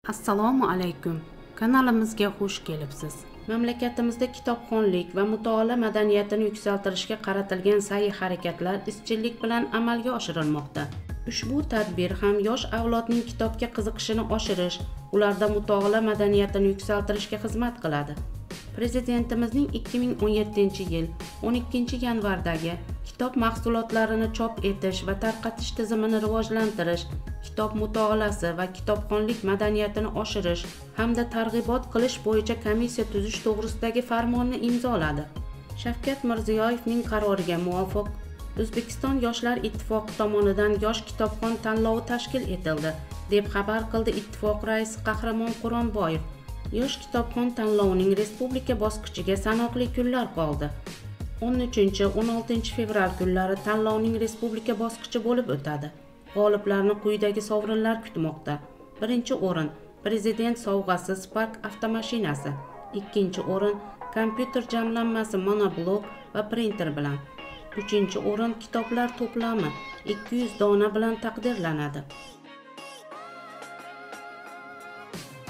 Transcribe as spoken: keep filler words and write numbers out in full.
Assalomu alaykum. Kanalimizga xush kelibsiz. Mamlakatimizda kitobxonlik va mutolaa madaniyatini yuksaltirishga qaratilgan sa'y-harakatlar izchillik bilan amalga oshirilmoqda. Ushbu tadbir ham yosh avlodning kitobga qiziqishini oshirish, ularda mutolaa madaniyatini yuksaltirishga xizmat qiladi. Prezidentimizning ikki ming o'n yettinchi yil o'n ikkinchi yanvardagi kitob mahsulotlarini chop etish va tarqatish tizimini rivojlantirish, kitob mutolaasi va kitobxonlik madaniyatini oshirish hamda targ'ibot qilish bo'yicha komissiya tuzish to'g'risidagi farmonni imzoladi. Shavkat Mirziyoyevning qaroriga muvofiq O'zbekiston Yoshlar ittifoqi tomonidan yosh kitobxon tanlovi tashkil etildi, deb xabar qildi ittifoq raisi Qahramon Quronboyev. Yosh kitobxon tanlovining respublika bosqichiga sanoqli kunlar qoldi. o'n uchinchi o'n oltinchi fevral kunlari tanlovning respublika bosqichi bo'lib o'tadi. G'oliblarni quyidagi sovrinlar kutmoqda. Birinchi o'rin Prezident sovg'asi Spark avtomashinasi. Ikkinchi o'rin kompyuter jamlanmasi monoblok va printer bilan. Uchinchi o'rin kitoblar to'plami ikki yuz dona bilan taqdirlanadi.